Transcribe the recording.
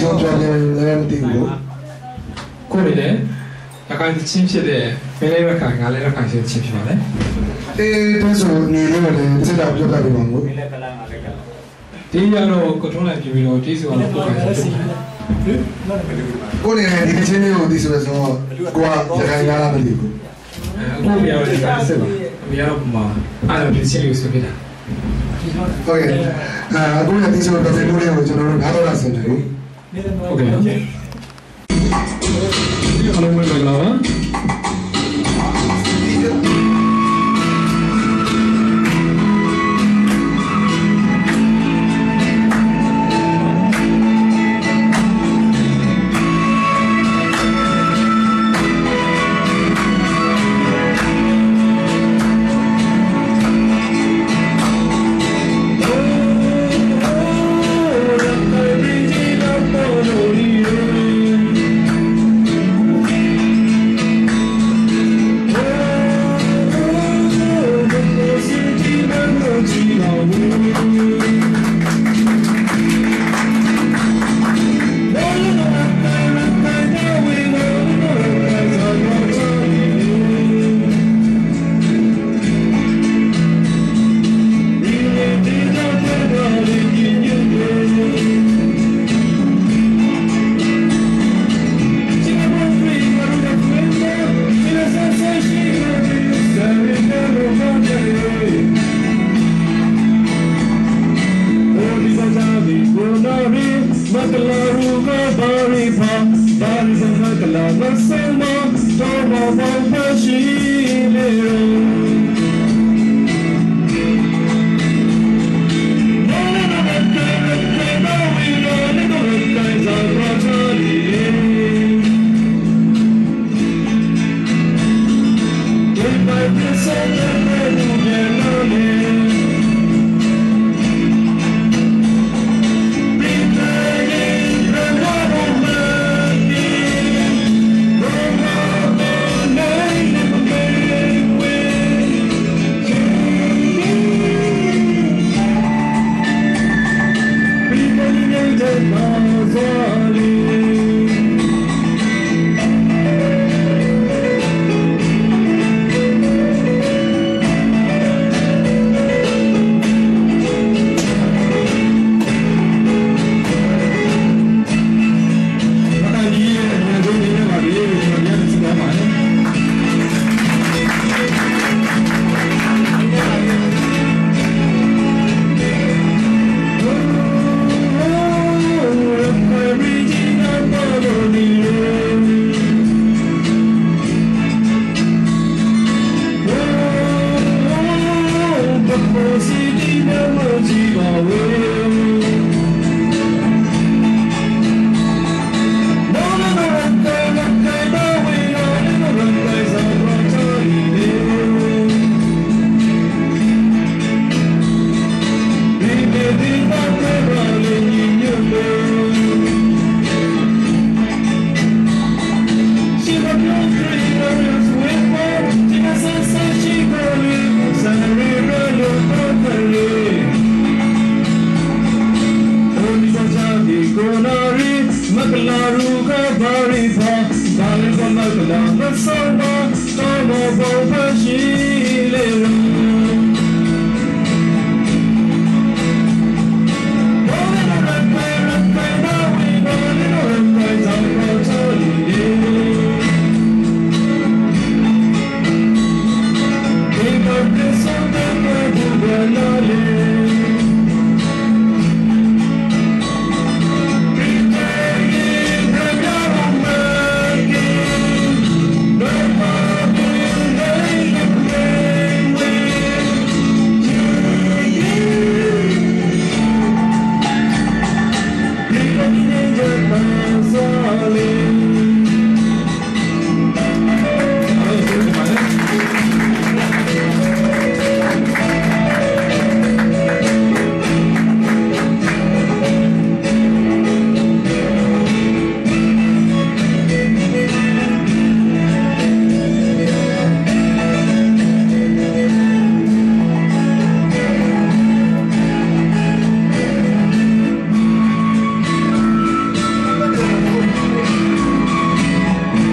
ဆုံးပြောတယ်လည်းမသိဘူးကိုယ်လည်းအခိုင်ချင်းဖြစ်တဲ့မင်းလေးဘက်ကငါလည်းအခိုင်ချင်းဖြစ်ပါလေဒါဆိုနေလို့လည်းစစ်တာပြောတတ်ပြီပါမို့ဒီရတော့ကိုထုံးလိုက်ပြီးတော့ဒီဆိုတော့ကိုယ်ခိုင်ချင်းကိုယ်လည်းဒီချင်းလေးကိုဒီဆိုတော့ကိုကရခိုင်လာမသိဘူးအခုမရတော့ဒီကစစ်ပါမရတော့မှာအဲ့လိုဒီချင်းလေးကိုဆိုပြတာဟုတ်ကဲ့အခုလည်းဒီဆိုတော့ဒီလိုလေးကိုကျွန်တော်တို့ဓာတ်တော်လာဆင်တယ်ဟုတ်ကဲ့အားလုံးပဲကြလားပါ Bari pa, bari pa magla, masama, tama pa pashi.